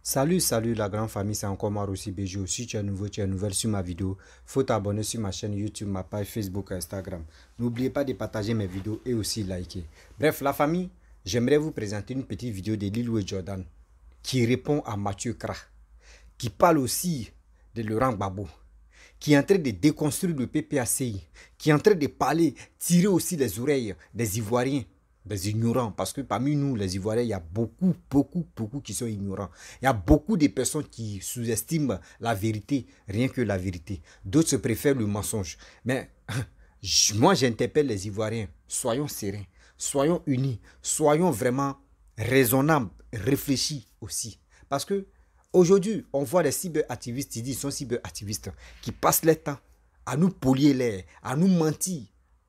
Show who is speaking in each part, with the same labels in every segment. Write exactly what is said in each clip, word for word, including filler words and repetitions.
Speaker 1: Salut, salut la grande famille, c'est encore moi aussi B J O. Si tu es nouveau, tu es nouvelle sur ma vidéo, faut t'abonner sur ma chaîne YouTube, ma page Facebook et Instagram. N'oubliez pas de partager mes vidéos et aussi liker. Bref, la famille, j'aimerais vous présenter une petite vidéo de Lil Wayne Jordan qui répond à Mathieu Kra, qui parle aussi de Laurent Gbagbo, qui est en train de déconstruire le P P A C I, qui est en train de parler, tirer aussi les oreilles des Ivoiriens, des ignorants, parce que parmi nous, les Ivoiriens, il y a beaucoup, beaucoup, beaucoup qui sont ignorants. Il y a beaucoup de personnes qui sous-estiment la vérité, rien que la vérité. D'autres se préfèrent le mensonge. Mais moi, j'interpelle les Ivoiriens, soyons sereins, soyons unis, soyons vraiment raisonnables, réfléchis aussi. Parce que aujourd'hui, on voit des cyberactivistes, ils disent qu'ils sont cyberactivistes, qui passent leur temps à nous polier l'air, à nous mentir.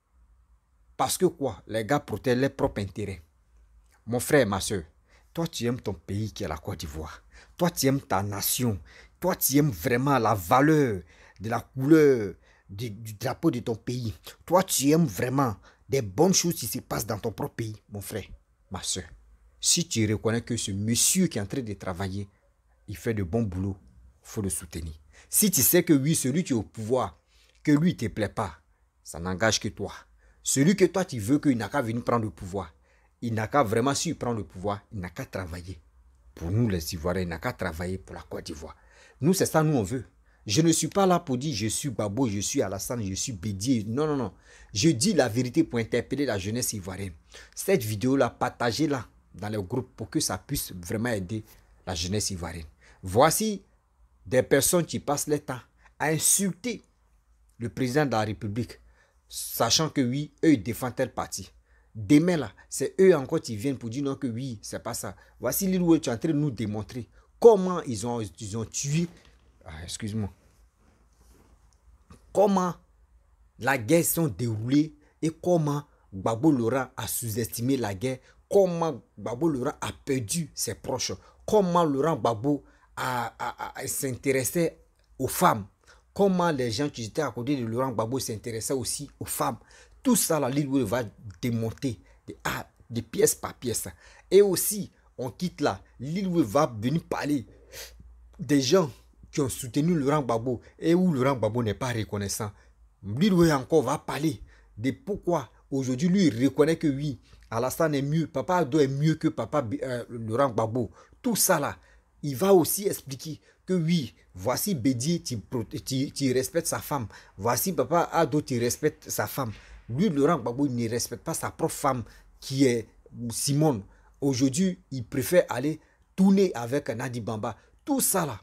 Speaker 1: Parce que quoi? Les gars protègent leurs propres intérêts. Mon frère, ma soeur, toi tu aimes ton pays qui est la Côte d'Ivoire. Toi tu aimes ta nation. Toi tu aimes vraiment la valeur de la couleur du, du drapeau de ton pays. Toi tu aimes vraiment des bonnes choses qui se passent dans ton propre pays, mon frère, ma soeur. Si tu reconnais que ce monsieur qui est en train de travailler, il fait de bons boulots, il faut le soutenir. Si tu sais que oui, celui qui est au pouvoir, que lui ne te plaît pas, ça n'engage que toi. Celui que toi tu veux qu'il n'a qu'à venir prendre le pouvoir, il n'a qu'à vraiment, s'il prend le pouvoir, il n'a qu'à travailler. Pour nous les Ivoiriens, il n'a qu'à travailler pour la Côte d'Ivoire. Nous, c'est ça, nous on veut. Je ne suis pas là pour dire je suis Gbagbo, je suis Alassane, je suis Bédié. Non, non, non. Je dis la vérité pour interpeller la jeunesse ivoirienne. Cette vidéo-là, partagez-la dans les groupes pour que ça puisse vraiment aider la jeunesse ivoirienne. Voici des personnes qui passent leur temps à insulter le président de la République, sachant que oui, eux, ils défendent tel parti. Demain, là, c'est eux encore qui viennent pour dire non que oui, c'est pas ça. Voici Lil Wayne, tu es en train de nous démontrer comment ils ont, ils ont tué, ah, excuse-moi, comment la guerre s'est déroulée et comment Gbagbo Laurent a sous-estimé la guerre, comment Gbagbo Laurent a perdu ses proches, comment Laurent Gbagbo a, a, a, a s'intéressait aux femmes. Comment les gens qui étaient à côté de Laurent Gbagbo s'intéressaient aussi aux femmes. Tout ça, là, Lil Wayne va démonter de, ah, de pièce par pièce. Et aussi, on quitte là, Lil Wayne va venir parler des gens qui ont soutenu Laurent Gbagbo et où Laurent Gbagbo n'est pas reconnaissant. Lil Wayne encore va parler de pourquoi aujourd'hui lui il reconnaît que oui, Alassane est mieux, Papa Ado est mieux que Papa euh, Laurent Gbagbo. Tout ça là, il va aussi expliquer que oui, voici Bédié, tu, tu, tu respectes sa femme. Voici Papa Ado, tu respectes sa femme. Lui, Laurent Gbagbo, il ne respecte pas sa propre femme qui est Simone. Aujourd'hui, il préfère aller tourner avec Nadi Bamba. Tout ça là,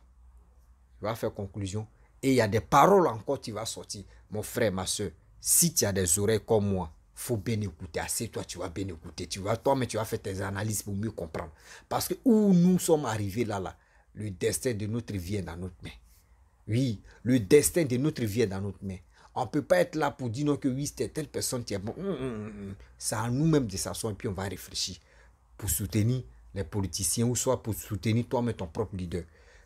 Speaker 1: il va faire conclusion. Et il y a des paroles encore qui vont sortir. Mon frère, ma soeur, si tu as des oreilles comme moi, il faut bien écouter. Assez toi, tu vas bien écouter. Tu vas, toi, mais tu vas faire tes analyses pour mieux comprendre. Parce que où nous sommes arrivés là, là, le destin de notre vie est dans notre main. Oui, le destin de notre vie est dans notre main. On ne peut pas être là pour dire non que oui, c'était telle personne qui est bon. Hum, hum, hum. C'est à nous-mêmes de s'asseoir et puis on va réfléchir pour soutenir les politiciens ou soit pour soutenir toi-même ton propre leader.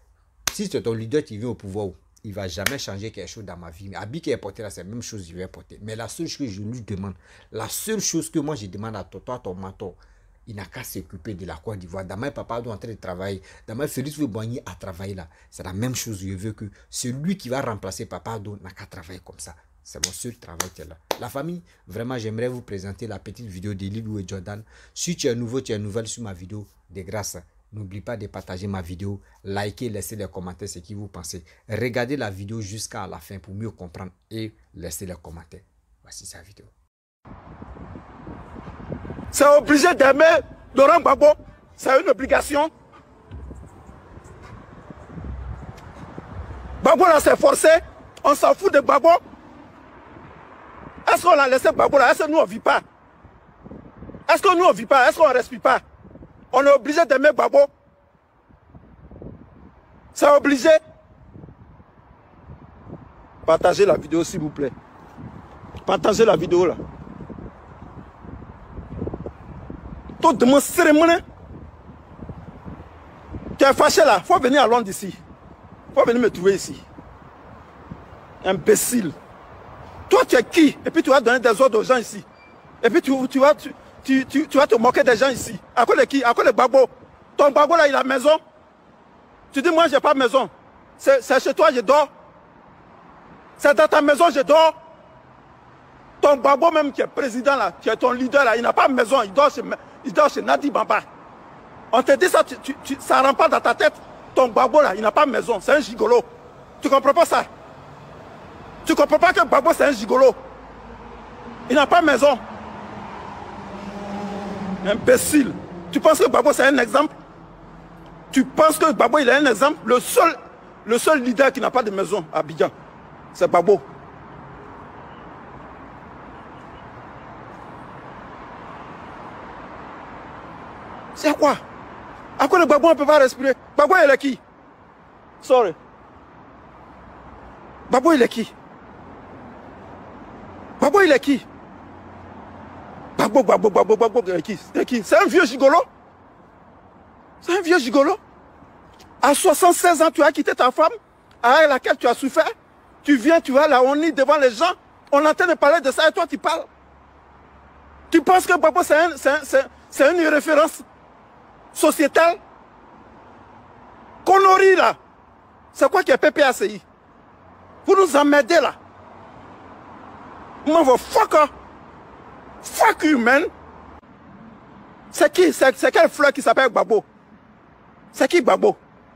Speaker 1: Si c'est ton leader qui vient au pouvoir, il ne va jamais changer quelque chose dans ma vie. Habit qui est porté là, c'est la même chose qu'il va porter. Mais la seule chose que je lui demande, la seule chose que moi je demande à toi, ton mentor, il n'a qu'à s'occuper de la Côte d'Ivoire. Demain, papa doit en train de travailler. Demain, Félix Houphouët-Boigny a travaillé là. C'est la même chose. Je veux que celui qui va remplacer papa n'a qu'à travailler comme ça. C'est mon seul travail qui est là. La famille, vraiment, j'aimerais vous présenter la petite vidéo de Lil Wayne Jordan. Si tu es nouveau, tu es nouvelle sur ma vidéo, de grâce, n'oublie pas de partager ma vidéo, liker, laisser les commentaires ce que vous pensez. Regardez la vidéo jusqu'à la fin pour mieux comprendre et laisser les commentaires. Voici sa vidéo.
Speaker 2: C'est obligé d'aimer Laurent Gbagbo. C'est une obligation. Gbagbo là c'est forcé. On s'en fout de Gbagbo. Est-ce qu'on a laissé Gbagbo là? Est-ce que nous on ne vit pas? Est-ce que nous on ne vit pas? Est-ce qu'on ne respire pas? On est obligé d'aimer Gbagbo. C'est obligé. Partagez la vidéo s'il vous plaît. Partagez la vidéo là. Tout de mon cérémonie. Tu es fâché là. Il faut venir à Londres ici. Il faut venir me trouver ici. Imbécile. Toi tu es qui? Et puis tu vas donner des ordres aux gens ici. Et puis tu, tu, vas, tu, tu, tu, tu vas te moquer des gens ici. À cause de qui? À cause de Gbagbo. Ton Gbagbo là il a la maison. Tu dis, moi, j'ai pas de maison. C'est chez toi, je dors. C'est dans ta maison, je dors. Ton babo même qui est président là, qui est ton leader là, il n'a pas de maison, il dort chez, il dort chez Nadi Bamba. On te dit ça, tu, tu, tu, ça ne rentre pas dans ta tête. Ton babo là, il n'a pas de maison, c'est un gigolo. Tu comprends pas ça? Tu comprends pas que Babo c'est un gigolo? Il n'a pas de maison. Imbécile. Tu penses que Babo c'est un exemple? Tu penses que Babo il est un exemple? Le seul, le seul leader qui n'a pas de maison à Abidjan, c'est Babo. C'est à quoi? À quoi le Babo on ne peut pas respirer? Babo il est qui? Sorry. Babo il est qui? Babo il est qui? Babo, Babo, Babo, Babo, il est qui? C'est qui? C'est un vieux gigolo? C'est un vieux gigolo? À soixante-seize ans, tu as quitté ta femme, avec laquelle tu as souffert. Tu viens, tu vas là, on est devant les gens. On est en train de parler de ça et toi tu parles. Tu penses que Babo c'est un, un, une référence sociétale? Connerie là. C'est quoi qui est P P A C I? Vous nous emmerdez là. Motherfucker. Fuck you, man. C'est qui? C'est quelle fleur qui s'appelle Babo? C'est qui Babo?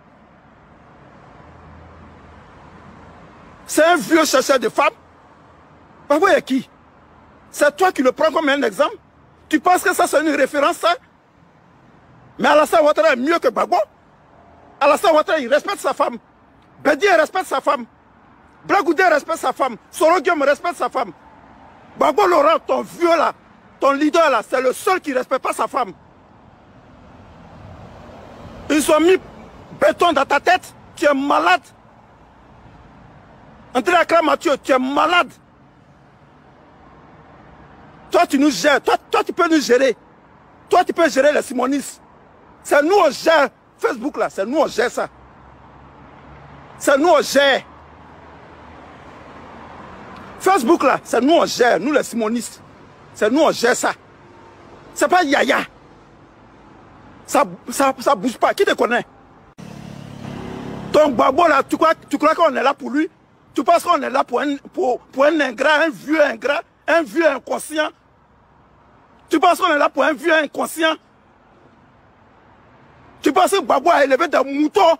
Speaker 2: C'est un vieux chercheur de femmes. Babo est qui? C'est toi qui le prends comme un exemple? Tu penses que ça c'est une référence ça? Mais Alassane Ouattara est mieux que Babo. Alassane Ouattara il respecte sa femme. Bedi respecte sa femme. Blagoudé respecte sa femme. Soro Guillaume respecte sa femme. Babo Laurent, ton vieux là, ton leader là, c'est le seul qui ne respecte pas sa femme. Ils ont mis béton dans ta tête, tu es malade. André Accra Mathieu, tu es malade. Toi tu nous gères, toi, toi tu peux nous gérer. Toi tu peux gérer les simonistes. C'est nous on gère Facebook là, c'est nous on gère ça. C'est nous on gère. Facebook là, c'est nous on gère, nous les simonistes. C'est nous on gère ça. C'est pas Yaya. Ça, ça, ça bouge pas. Qui te connaît? Ton Babo là, tu crois, tu crois qu'on est là pour lui? Tu penses qu'on est là pour un, pour, pour un ingrat, un vieux ingrat, un vieux inconscient? Tu penses qu'on est là pour un vieux inconscient? Tu penses que Babo a élevé des moutons?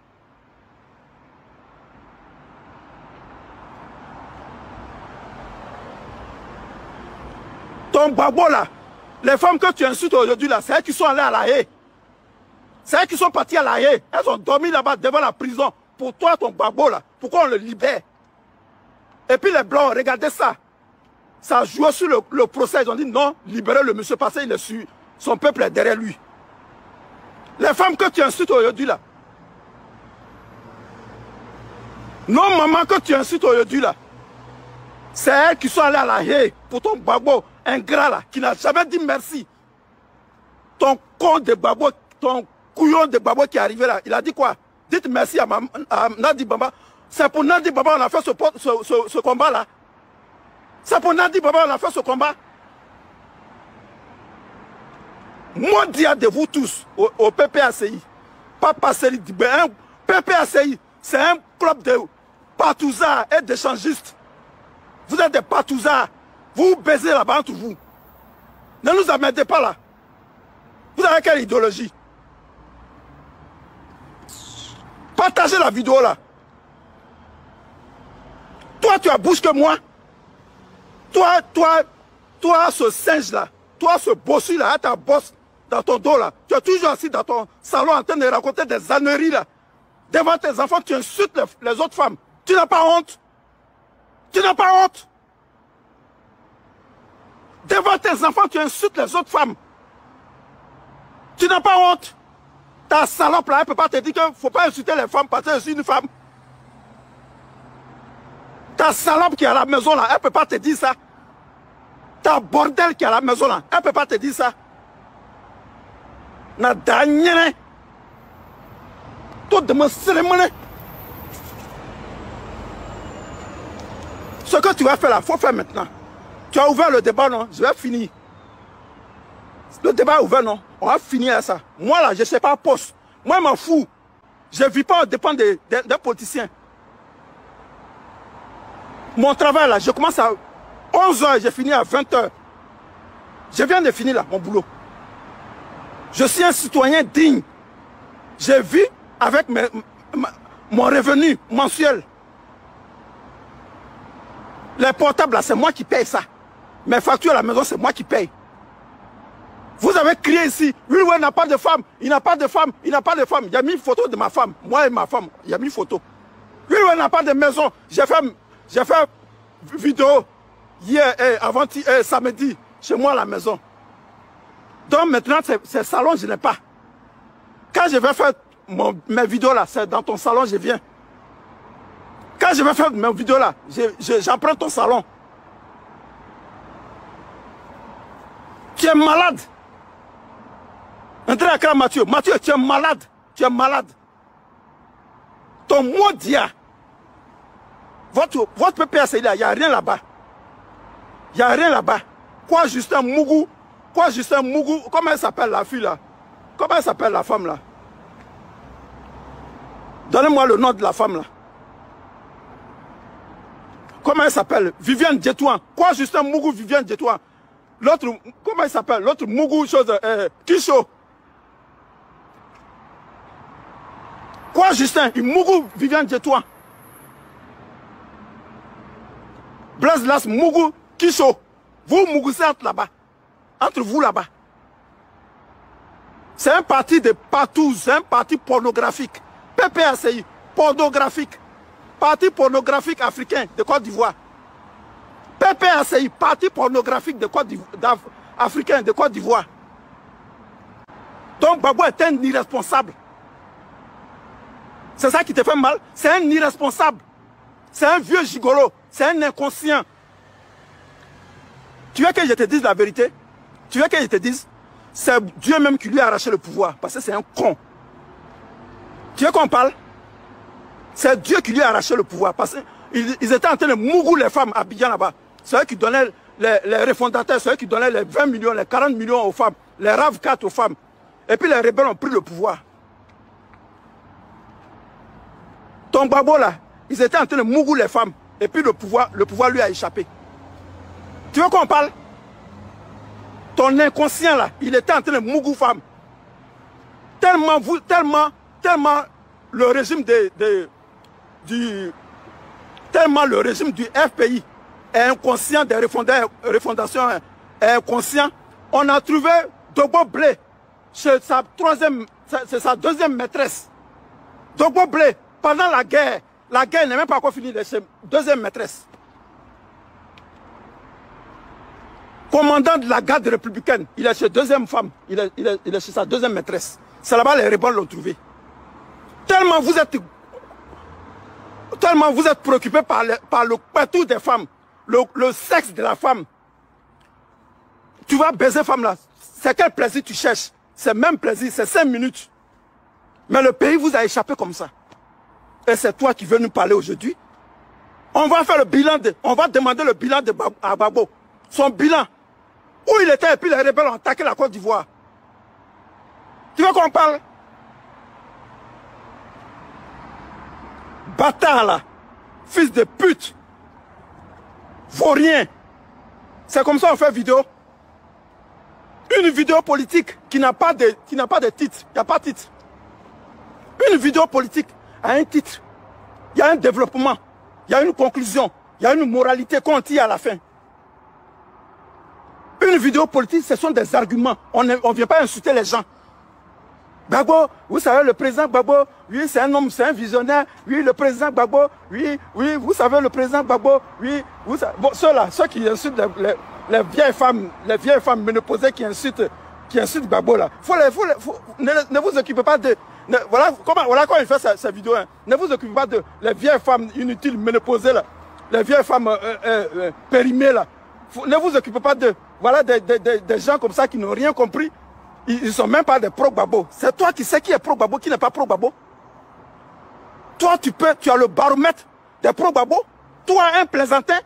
Speaker 2: Ton Babo là, les femmes que tu insultes aujourd'hui là, c'est elles qui sont allées à La Haye. C'est elles qui sont parties à La Haye. Elles ont dormi là-bas devant la prison. Pour toi, ton Babo là, pourquoi on le libère? Et puis les Blancs, regardez ça. Ça a joué sur le, le procès. Ils ont dit non, libérez le monsieur parce qu'il est sur son peuple est derrière lui. Les femmes que tu insultes aujourd'hui là. Non, maman que tu insultes aujourd'hui là. C'est elles qui sont allées à La Haye pour ton Babo ingrat là, qui n'a jamais dit merci. Ton con de Babo, ton couillon de Babo qui est arrivé là, il a dit quoi? Dites merci à, ma, à Nadi Bamba. C'est pour Nadi Bamba on a fait ce, ce, ce, ce combat là. C'est pour Nadi Bamba on a fait ce combat. Maudit de vous tous au, au P P A C I. Pas Passeri Dibé. P P A C I, c'est un club de partouzards et d'échangistes. Vous êtes des partouzards. Vous baisez là-bas entre vous. Ne nous emmerdez pas là. Vous avez quelle idéologie? Partagez la vidéo là. Toi, tu as bouche que moi. Toi, toi, toi, ce singe là. Toi, ce bossu là, ta bosse dans ton dos là. Tu es toujours assis dans ton salon en train de raconter des âneries là. Devant tes enfants, tu insultes les, les autres femmes. Tu n'as pas honte. Tu n'as pas honte. Devant tes enfants, tu insultes les autres femmes. Tu n'as pas honte. Ta salope là, elle ne peut pas te dire qu'il ne faut pas insulter les femmes parce que je suis une femme. Ta salope qui est à la maison là, elle ne peut pas te dire ça. Ta bordel qui est à la maison là, elle ne peut pas te dire ça. Na dernière. Tout de mon cérémonie. Ce que tu vas faire là, il faut faire maintenant. Tu as ouvert le débat, non? Je vais finir. Le débat est ouvert, non? On va finir à ça. Moi là, je ne sais pas poste. Moi, je m'en fous. Je ne vis pas au dépend d'un politicien. Mon travail là, je commence à onze heures, j'ai fini à vingt heures. Je viens de finir là, mon boulot. Je suis un citoyen digne. Je vis avec mes, ma, mon revenu mensuel. Les portables là, c'est moi qui paye ça. Mes factures à la maison, c'est moi qui paye. Vous avez crié ici, oui, oui, il n'a pas de femme, il n'a pas de femme, il n'a pas de femme. Il y a mis une photo de ma femme, moi et ma femme, il y a mis une photo. Oui, oui, il n'a pas de maison. J'ai fait, j'ai fait vidéo hier, et avant et samedi, chez moi à la maison. Donc maintenant, ces salons, je n'ai pas. Quand je vais faire mon, mes vidéos là, c'est dans ton salon, je viens. Quand je vais faire mes vidéos là, j'emprunte je, ton salon. Tu es malade. Entrez à Accra, Mathieu. Mathieu, tu es malade. Tu es malade. Ton mot dia. Votre, votre P P S, il n'y a rien là-bas. Il n'y a rien là-bas. Quoi, Justin Mougou? Quoi, Justin Mougou? Comment elle s'appelle la fille là? Comment elle s'appelle la femme là? Donnez-moi le nom de la femme là. Comment elle s'appelle? Viviane Djetouan. Quoi, Justin Mougou, Viviane Djetouan? L'autre, comment il s'appelle? L'autre Mougou, chose, euh, Kisho. Quoi, Justin? Il Mougou, Viviane Djetouan. Blaise Las, Mougou, Kisho. Vous, Mougou, c'est entre là-bas. Entre vous là-bas. C'est un parti de partout. C'est un parti pornographique. P P A C I, pornographique. Parti pornographique africain de Côte d'Ivoire. P P A C I, parti pornographique de Côte d'Ivoire, africain de Côte d'Ivoire. Donc Gbagbo est un irresponsable. C'est ça qui te fait mal? C'est un irresponsable. C'est un vieux gigolo. C'est un inconscient. Tu veux que je te dise la vérité? Tu veux que je te dise? C'est Dieu même qui lui a arraché le pouvoir. Parce que c'est un con. Tu veux qu'on parle? C'est Dieu qui lui a arraché le pouvoir. Parce qu'ils ils étaient en train de mourir les femmes à Abidjan là-bas. C'est eux qui donnaient les, les refondateurs, c'est eux qui donnaient les vingt millions, les quarante millions aux femmes, les RAV quatre aux femmes. Et puis les rebelles ont pris le pouvoir. Ton Gbagbo là, ils étaient en train de mourir les femmes. Et puis le pouvoir, le pouvoir lui a échappé. Tu veux qu'on parle? Ton inconscient là, il était en train de mourir femmes. Tellement vous, tellement, tellement le régime de, de, du, tellement le régime du F P I est inconscient des refondations, est inconscient. On a trouvé Dogbo Blé, c'est sa troisième, c'est sa deuxième maîtresse. Dogbo Blé, pendant la guerre, la guerre n'est même pas encore finie, c'est sa deuxième maîtresse. Commandant de la garde républicaine, il est chez deuxième femme, il est, il est, il est chez sa deuxième maîtresse. C'est là-bas les rebelles l'ont trouvé. Tellement vous êtes, tellement vous êtes préoccupé par le, par le partout des femmes, le, le sexe de la femme. Tu vas baiser femme là, c'est quel plaisir tu cherches? C'est même plaisir, c'est cinq minutes. Mais le pays vous a échappé comme ça. Et c'est toi qui veux nous parler aujourd'hui. On va faire le bilan de, on va demander le bilan de Gbagbo. Son bilan. Où il était et puis les rebelles ont attaqué la Côte d'Ivoire. Tu veux qu'on parle? Bâtard là. Fils de pute. Vaurien. C'est comme ça on fait vidéo. Une vidéo politique qui n'a pas de, qui n'a pas de titre. Il n'y a pas de titre. Une vidéo politique a un titre. Il y a un développement. Il y a une conclusion. Il y a une moralité qu'on tire à la fin. Une vidéo politique, ce sont des arguments. On ne vient pas insulter les gens. Gbagbo, vous savez, le président Gbagbo, oui, c'est un homme, c'est un visionnaire. Oui, le président Gbagbo, oui, oui, vous savez, le président Gbagbo, oui, vous savez. Bon, ceux-là, ceux qui insultent les, les, les vieilles femmes, les vieilles femmes ménopausées qui insultent, qui insultent Gbagbo, là. Faut les, faut les, faut, ne, ne vous occupez pas de. Ne, voilà, comment, voilà comment il fait sa, sa vidéo. Hein. Ne vous occupez pas de les vieilles femmes inutiles, ménopausées, là. Les vieilles femmes euh, euh, euh, périmées, là. Faut, ne vous occupez pas de. Voilà des, des, des, des gens comme ça qui n'ont rien compris. Ils ne sont même pas des pro-Gbagbo. C'est toi qui sais qui est pro-Gbagbo, qui n'est pas pro-Gbagbo. Toi, tu peux, tu as le baromètre des pro-Gbagbo. Toi, un plaisantin,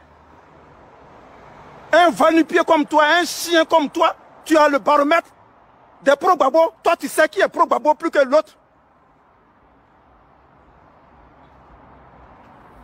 Speaker 2: un va-nu-pied comme toi, un chien comme toi, tu as le baromètre des pro-Gbagbo. Toi, tu sais qui est pro-Gbagbo plus que l'autre.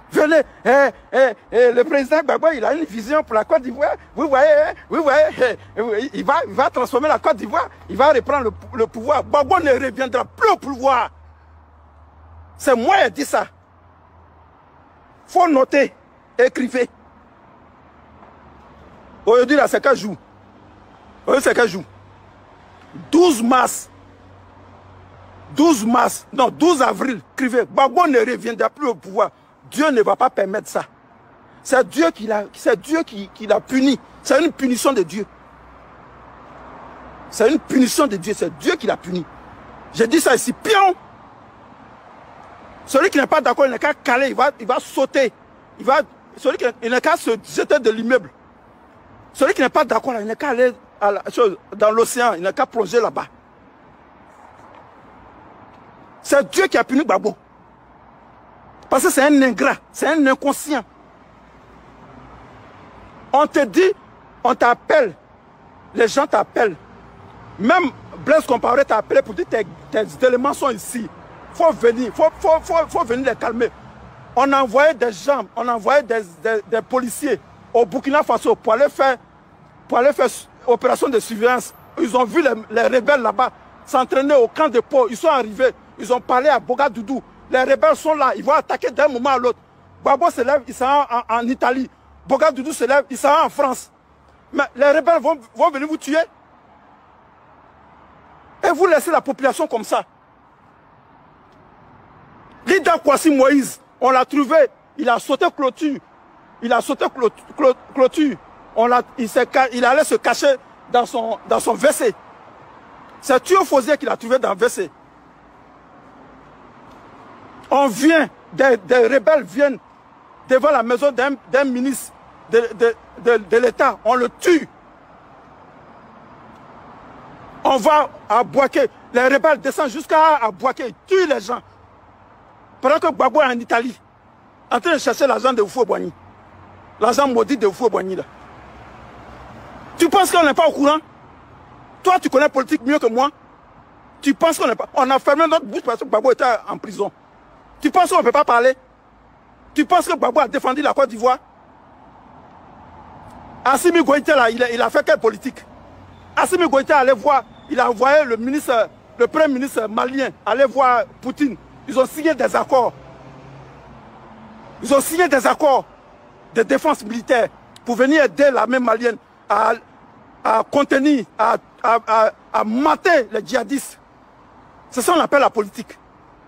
Speaker 2: Venez, eh, eh, eh, le président Gbagbo, il a une vision pour la Côte d'Ivoire. Vous voyez, vous voyez, eh, il, va, il va transformer la Côte d'Ivoire. Il va reprendre le, le pouvoir. Gbagbo ne reviendra plus au pouvoir. C'est moi qui ai dit ça. Faut noter, écrivez. Aujourd'hui, là, c'est quel jour? Aujourd'hui, c'est quel jour? douze mars. douze mars, non, douze avril, écrivez. Gbagbo ne reviendra plus au pouvoir. Dieu ne va pas permettre ça. C'est Dieu qui l'a, c'est Dieu qui, qui l'a puni. C'est une punition de Dieu. C'est une punition de Dieu. C'est Dieu qui l'a puni. J'ai dit ça ici. Pion. Celui qui n'est pas d'accord, il n'est qu'à caler, il va, il va sauter. Il va, celui qui n'est qu'à se jeter de l'immeuble. Celui qui n'est pas d'accord, il n'est qu'à aller à la, dans l'océan, il n'est qu'à plonger là-bas. C'est Dieu qui a puni Gbagbo. Parce que c'est un ingrat, c'est un inconscient. On te dit, on t'appelle, les gens t'appellent. Même Blaise Compaoré t'a appelé pour dire tes, tes éléments sont ici. Il faut venir, il faut, faut, faut, faut venir les calmer. On a envoyé des gens, on a envoyé des, des, des policiers au Burkina Faso pour aller faire, pour aller faire opération de surveillance. Ils ont vu les, les rebelles là-bas s'entraîner au camp de Pau. Ils sont arrivés, ils ont parlé à Bogadoudou. Les rebelles sont là, ils vont attaquer d'un moment à l'autre. Gbagbo se lève, il s'en va en, en Italie. Bogadoudou se lève, il s'en va en France. Mais les rebelles vont, vont venir vous tuer. Et vous laissez la population comme ça. L'Ida Kwasi Moïse, on l'a trouvé, il a sauté clôture. Il a sauté clôture. clôture. On l'a, il, il allait se cacher dans son, dans son W C. C'est Tuyo Fosier qui l'a trouvé dans le W C. On vient, des, des rebelles viennent devant la maison d'un ministre de, de, de, de l'État. On le tue. On va à Bouaké. Les rebelles descendent jusqu'à Bouaké. Ils tuent les gens. Pendant que Gbagbo est en Italie, en train de chercher l'argent de Houphouët-Boigny. L'argent maudit de Houphouët-Boigny là. Tu penses qu'on n'est pas au courant? Toi, tu connais la politique mieux que moi. Tu penses qu'on n'est pas... On a fermé notre bouche parce que Gbagbo était en prison. Tu penses qu'on ne peut pas parler? Tu penses que Gbagbo a défendu la Côte d'Ivoire? Assimi Goïta, là, il a, il a fait quelle politique? Assimi Goïta allait voir, il a envoyé le ministre, le premier ministre malien, aller voir Poutine. Ils ont signé des accords. Ils ont signé des accords de défense militaire pour venir aider l'armée malienne à, à contenir, à, à, à, à mater les djihadistes. C'est ça qu'on appelle la politique.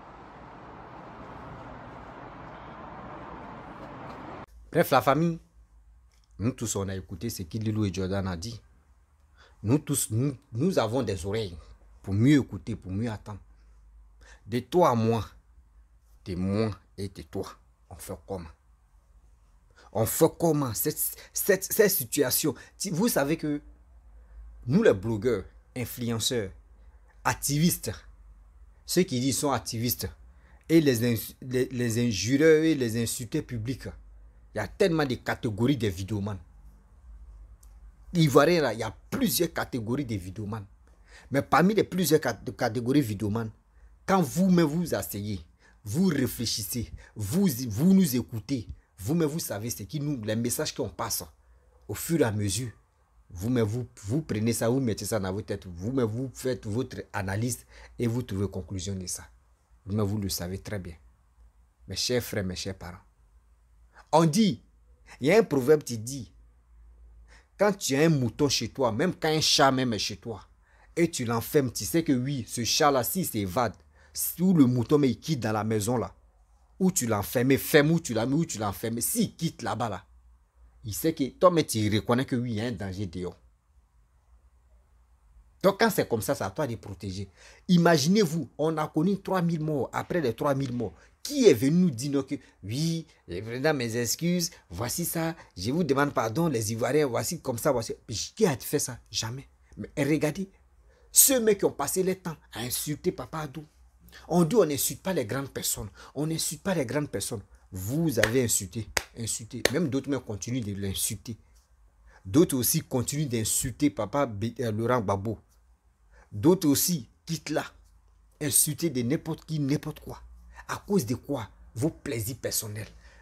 Speaker 1: Bref, la famille, nous tous, on a écouté ce qu'Ililou et Jordan a dit. Nous tous, nous, nous avons des oreilles pour mieux écouter, pour mieux attendre. De toi à moi, de moi et de toi, on fait comment? On fait comment cette, cette, cette situation? Vous savez que nous, les blogueurs, influenceurs, activistes, ceux qui disent sont activistes, et les, les, les injureurs et les insulteurs publics, il y a tellement de catégories de vidéomans. Ivoirien, là, il y a plusieurs catégories de vidéomans. Mais parmi les plusieurs catégories de vidéomans, quand vous-même vous asseyez, vous réfléchissez, vous, vous nous écoutez, vous-même vous savez ce qui nous, les messages qu'on passe au fur et à mesure. Vous-même vous, vous prenez ça, vous mettez ça dans votre tête, vous-même vous faites votre analyse et vous trouvez conclusion de ça. Vous-même vous le savez très bien. Mes chers frères, mes chers parents. On dit, il y a un proverbe qui dit, quand tu as un mouton chez toi, même quand un chat même est chez toi, et tu l'enfermes, tu sais que oui, ce chat-là, s'il s'évade, ou le mouton, mais il quitte dans la maison là, où tu l'enfermes, ferme où tu l'as mis, où tu l'enfermes, s'il quitte là-bas là, il sait que toi, mais tu reconnais que oui, il y a un danger dehors. Donc quand c'est comme ça, c'est à toi de protéger. Imaginez-vous, on a connu trois mille morts, après les trois mille morts, qui est venu nous dire que oui, dans mes excuses, voici ça, je vous demande pardon, les Ivoiriens, voici comme ça, voici. Qui a fait ça? Jamais. Mais regardez, ceux mecs qui ont passé le temps à insulter Papa Adou. On dit on n'insulte pas les grandes personnes, on n'insulte pas les grandes personnes. Vous avez insulté, insulté. Même d'autres mecs continuent de l'insulter. D'autres aussi continuent d'insulter Papa euh, Laurent Gbagbo. D'autres aussi quittent là, insulter de n'importe qui, n'importe quoi. À cause de quoi? Vos plaisirs personnels,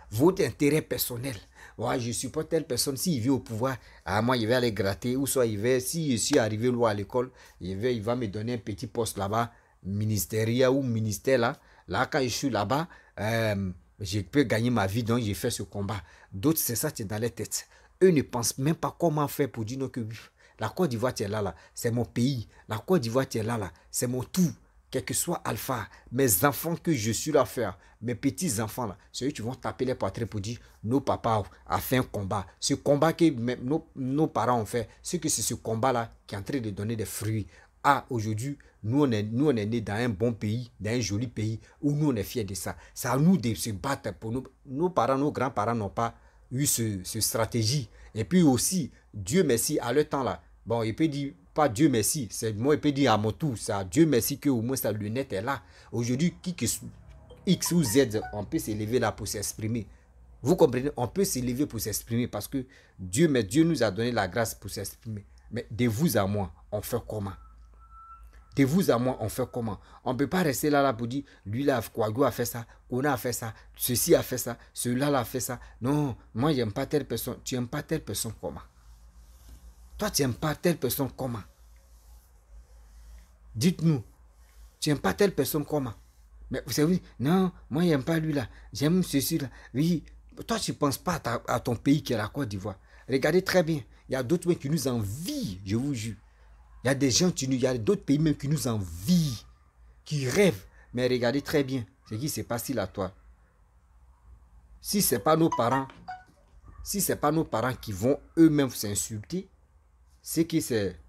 Speaker 1: votre intérêt personnel. Ouais, je supporte telle personne, s'il vient au pouvoir, ah, moi, il va aller gratter, ou soit il va, si je suis arrivé loin à l'école, il va, il va me donner un petit poste là-bas, ministériel ou ministère là. Là, quand je suis là-bas, euh, je peux gagner ma vie, donc j'ai fait ce combat. D'autres, c'est ça, c'est dans les têtes. Eux ne pensent même pas comment faire pour dire non que la Côte d'Ivoire, tu es là, là, c'est mon pays. La Côte d'Ivoire, tu es là, là, c'est mon tout. Quel que soit Alpha, mes enfants que je suis là à faire, mes petits-enfants là, ceux qui vont taper les poitrines pour dire nos papas ont fait un combat. Ce combat que nos, nos parents ont fait, c'est que c'est ce combat-là qui est en train de donner des fruits. Ah, aujourd'hui, nous on est, nous on est nés dans un bon pays, dans un joli pays, où nous on est fiers de ça. C'est à nous de se battre pour nous. Nos parents, nos grands-parents n'ont pas eu ce, ce stratégie. Et puis aussi, Dieu merci, à leur temps là, bon, il peut dire, pas Dieu merci, c'est moi, il peut dire à mon tour, c'est à Dieu merci que au moins sa lunette est là. Aujourd'hui, qui que X ou Z, on peut s'élever là pour s'exprimer. Vous comprenez? On peut s'élever pour s'exprimer parce que Dieu, mais Dieu nous a donné la grâce pour s'exprimer. Mais de vous à moi, on fait comment? De vous à moi, on fait comment? On ne peut pas rester là, là pour dire, lui là, Kouago a fait ça, Kona a fait ça, ceci a fait ça, celui-là a fait ça. Non, moi, j'aime pas telle personne. Tu n'aimes pas telle personne comment? Toi, tu n'aimes pas telle personne comment? Dites-nous, tu n'aimes pas telle personne comment? Mais vous savez, non, moi, je n'aime pas lui là. J'aime ceci là. Oui, toi, tu ne penses pas à, ta, à ton pays qui est la Côte d'Ivoire. Regardez très bien. Il y a d'autres qui nous envient, je vous jure. Il y a des gens, il y a d'autres pays même qui nous envient, qui rêvent. Mais regardez très bien ce qui se passe là, toi. Si ce n'est pas nos parents, si ce n'est pas nos parents qui vont eux-mêmes s'insulter, c'est que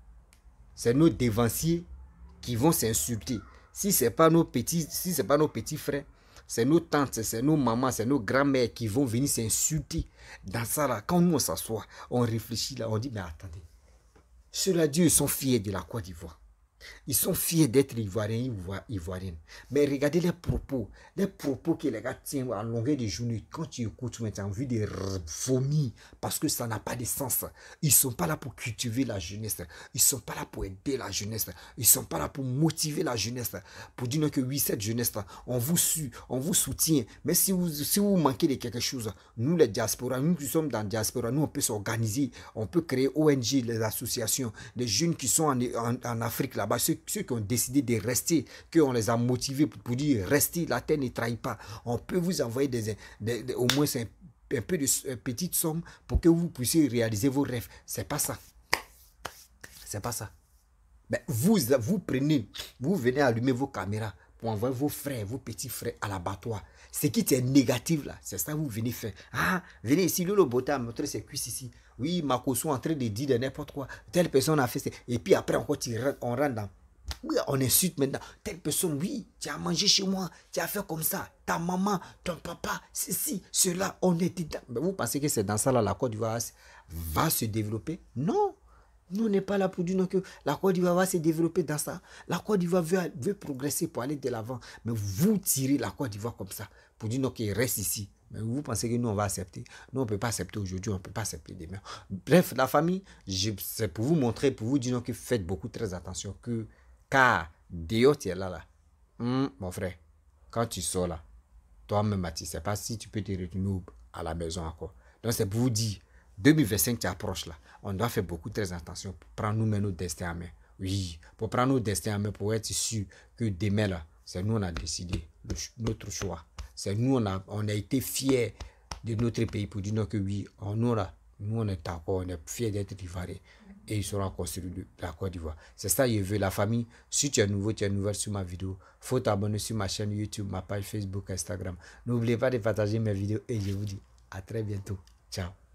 Speaker 1: c'est nos dévanciers qui vont s'insulter. Si ce n'est pas nos petits, si c'est pas nos petits frères, c'est nos tantes, c'est nos mamans, c'est nos grands-mères qui vont venir s'insulter. Dans ça là, quand nous on s'assoit, on réfléchit là, on dit mais attendez, ceux-là, Dieu, ils sont fiers de la Côte d'Ivoire. Ils sont fiers d'être ivoiriens, ivoiriennes. Mais regardez les propos. Les propos que les gars tiennent à longueur de journée. Quand tu écoutes, tu as envie de vomir. Parce que ça n'a pas de sens. Ils ne sont pas là pour cultiver la jeunesse. Ils ne sont pas là pour aider la jeunesse. Ils ne sont pas là pour motiver la jeunesse. Pour dire que oui, cette jeunesse-là, on vous suit, on vous soutient. Mais si vous, si vous manquez de quelque chose, nous les diasporas, nous qui sommes dans la diaspora, nous on peut s'organiser. On peut créer O N G, les associations. Les jeunes qui sont en, en, en Afrique là. Ceux, ceux qui ont décidé de rester, qu'on les a motivés pour, pour dire restez, la terre ne trahit pas. On peut vous envoyer des, des, des, au moins un, un peu de une petite somme pour que vous puissiez réaliser vos rêves. C'est pas ça. C'est pas ça. Mais vous, vous prenez, vous venez allumer vos caméras pour envoyer vos frères, vos petits frères à l'abattoir. Ce qui est négatif là, c'est ça que vous venez faire. Ah, venez ici, Lolo Bota a montré ses cuisses ici. Oui, Makoso en train de dire de n'importe quoi. Telle personne a fait ça. Et puis après, encore, on rentre dans... Oui, on insulte maintenant. Telle personne, oui, tu as mangé chez moi, tu as fait comme ça. Ta maman, ton papa, ceci, cela, on est dedans. Mais vous pensez que c'est dans ça là, la Côte d'Ivoire va se développer? Non. Nous, on n'est pas là pour dire que la Côte d'Ivoire va se développer dans ça. La Côte d'Ivoire veut, veut progresser pour aller de l'avant. Mais vous tirez la Côte d'Ivoire comme ça pour dire qu'il reste ici. Mais vous pensez que nous, on va accepter? Nous, on ne peut pas accepter aujourd'hui, on ne peut pas accepter demain. Bref, la famille, c'est pour vous montrer, pour vous dire que faites beaucoup très attention. Que, car, dehors, tu es là, là. Hum, mon frère, quand tu sors là, toi-même, tu ne sais pas si tu peux te retourner à la maison encore. Donc, c'est pour vous dire, deux mille vingt-cinq, tu approches là. On doit faire beaucoup très attention pour prendre nous-mêmes nos destins en main. Oui, pour prendre nos destins en main, pour être sûr que demain là, c'est nous on a décidé, le, notre choix. C'est nous on a, on a été fiers de notre pays pour dire que oui, on, nous, là, nous on est d'accord, on est fiers d'être ivoiriens. Et ils seront construits de la Côte d'Ivoire. C'est ça, je veux la famille. Si tu es nouveau, tu es nouvelle sur ma vidéo, il faut t'abonner sur ma chaîne YouTube, ma page Facebook, Instagram. N'oubliez pas de partager mes vidéos et je vous dis à très bientôt. Ciao.